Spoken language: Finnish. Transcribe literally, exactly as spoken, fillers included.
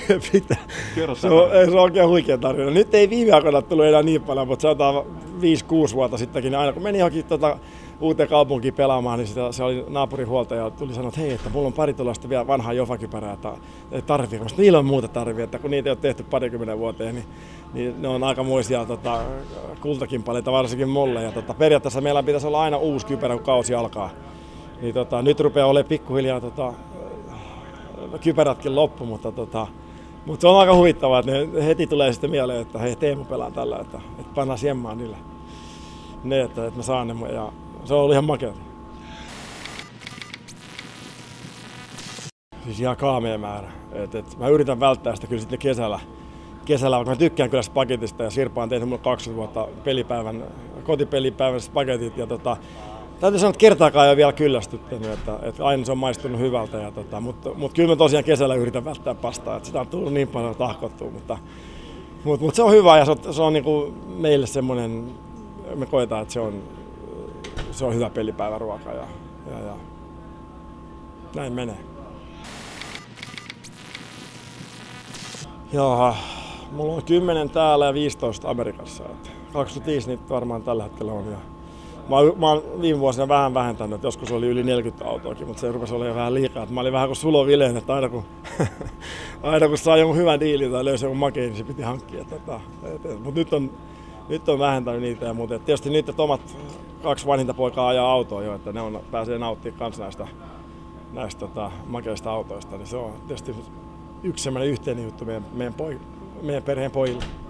pitää. Se on, se on oikein huikea tarina. Nyt ei viime aikoina tullut enää niin paljon, mutta sanotaan viisi kuusi vuotta sittenkin, niin aina kun meni johonkin tota, uuteen kaupunkiin pelaamaan, niin sitä, se oli naapurin huoltaja ja tuli sanoa, että hei, että mulla on pari tuollaista vielä vanhaa jofakypärää, että tarvii, koska niillä on muuta tarvii, että kun niitä ei ole tehty parikymmentä vuoteen, niin, niin ne on aikamoisia tota, kultakimpaleita, varsinkin mulle. Ja tota, periaatteessa meillä pitäisi olla aina uusi kypärä, kun kausi alkaa. Niin, tota, nyt rupeaa olemaan pikkuhiljaa tota, kypärätkin loppu, mutta, tota, mutta se on aika huvittavaa, että ne heti tulee sitten mieleen, että hei, Teemu pelaa tällä, että, että pannaan jemmaan niille ne, että, että mä saan ne. Ja se on ollut ihan makeata. Siis ihan kaamea määrä. Et, et, mä yritän välttää sitä kyllä sitten kesällä. Kesällä, vaikka mä tykkään kyllä spagetista ja Sirpa on tehnyt mulle kaksikymmentä vuotta pelipäivän, kotipelipäivän spagetit. Ja tota, täytyy sanoa, että kertaakaan ei ole vielä kyllästyttänyt, että, että aina se on maistunut hyvältä. Ja tota, mutta, mutta kyllä mä tosiaan kesällä yritän välttää pastaa, että sitä on tullut niin paljon tahkottua. Mutta, mutta, mutta se on hyvä ja se on, se on niin kuin meille semmoinen, me koetaan, että se on, se on hyvä pelipäiväruoka ja, ja, ja näin menee. Joo, mulla on kymmenen täällä ja viisitoista Amerikassa. Että kaksikymmentäviisi niitä varmaan tällä hetkellä on. Ja mä, oon, mä oon viime vuosina vähän vähentänyt, että joskus oli yli neljäkymmentä autoakin, mutta se rupesi olemaan vähän liikaa. Että mä olin vähän kuin Sulo Vileen, että aina kun, aina kun saa jonkun hyvän diilin tai löysi jonkun makeen, niin se piti hankkia. Mutta nyt on, nyt on vähentänyt niitä ja muuta. Et tietysti nyt, että omat kaksi vanhinta poikaa ajaa autoa jo, että ne on, pääsee nauttimaan kans näistä, näistä tota, makeista autoista. Niin se on tietysti yksi sellainen yhteinen juttu meidän, meidän, poi, meidän perheen pojille.